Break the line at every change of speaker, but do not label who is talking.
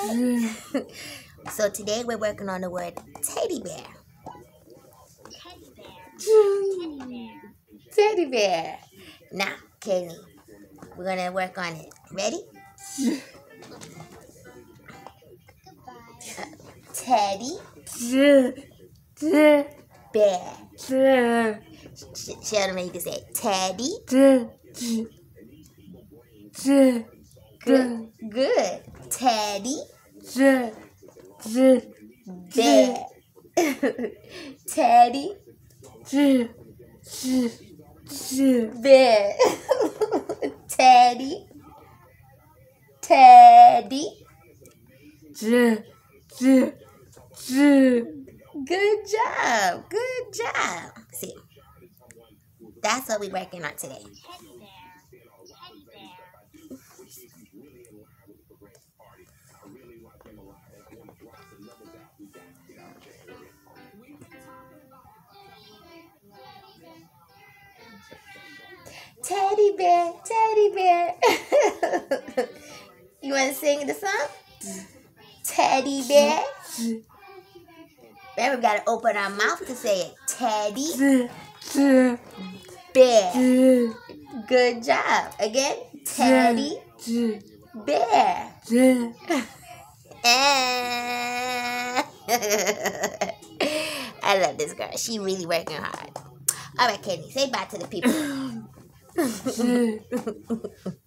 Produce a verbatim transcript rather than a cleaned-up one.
So today we're working on the word teddy bear.
Teddy bear. Teddy bear.
Teddy bear. Now, Kaylene, we're going to work on it. Ready?
Goodbye.
Teddy bear. Sh- Sheldon, you can say teddy. Good. Good. Teddy bear. Teddy bear. Teddy. Teddy. Good job. Good job. See, that's what we're working on today.
Teddy bear. Teddy bear.
Teddy bear, teddy bear. You want to sing the song? Teddy bear. Remember, we got to open our mouth to say it. Teddy bear. Good job. Again, teddy bear. I love this girl. She really working hard. All right, Kenny, say bye to the people.